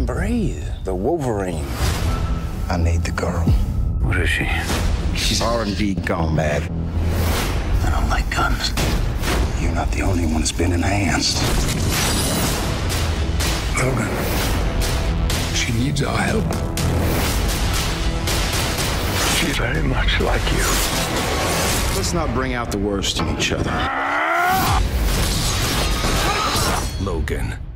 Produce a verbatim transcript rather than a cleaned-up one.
breathe. The Wolverine. I need the girl. What is she? She's R and D gone mad. I don't like guns. You're not the only one that's been enhanced. Logan, she needs our help. She's very much like you. Let's not bring out the worst in each other. Logan.